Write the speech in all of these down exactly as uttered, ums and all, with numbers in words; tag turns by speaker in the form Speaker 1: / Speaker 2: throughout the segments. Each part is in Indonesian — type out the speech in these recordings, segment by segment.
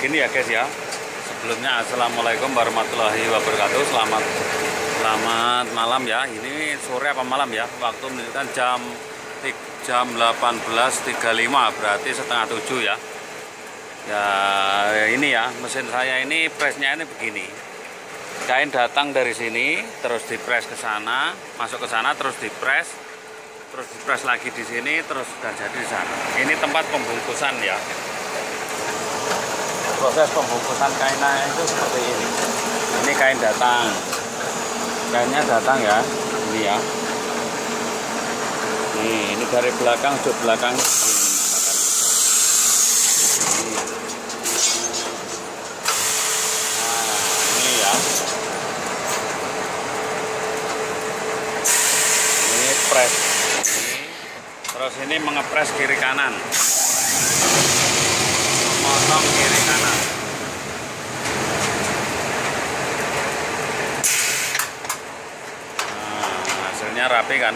Speaker 1: gini ya guys ya. Sebelumnya assalamualaikum warahmatullahi wabarakatuh. Selamat selamat malam ya. Ini sore apa malam ya? Waktu menunjukkan jam jam delapan belas tiga puluh lima, berarti setengah tujuh ya. Ya ini ya, mesin saya ini presnya ini begini. Kain datang dari sini, terus dipres ke sana, masuk ke sana, terus dipres, terus dipres lagi di sini, terus sudah jadi di sana. Ini tempat pembungkusan ya. Proses pembungkusan kainnya itu seperti ini. Ini kain datang, kainnya datang ya, ini ya. Nih, ini dari belakang, sudut belakang. Nah, ini ya. Ini press. Ini. Terus ini mengepres kiri kanan. Memotong kiri kanan. Nah, hasilnya rapi kan?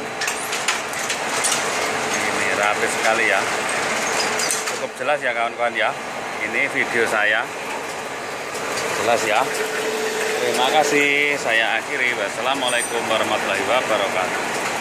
Speaker 1: Ini rapi sekali ya. Cukup jelas ya kawan-kawan ya. Ini video saya. Jelas ya. Terima kasih. Saya akhiri. Wassalamualaikum warahmatullahi wabarakatuh.